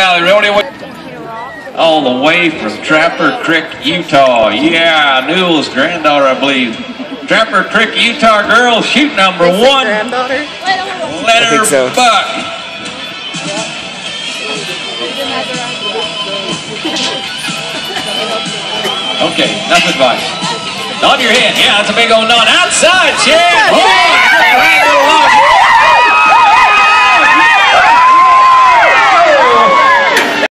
Valley Rodeo. All the way from Trapper Creek, Utah. Yeah, Newell's granddaughter, I believe. Trapper Creek, Utah girl, shoot number 1. Granddaughter? Let her buck. Okay, enough advice. Nod your head. Yeah, that's a big old nod. Outside, Shayane.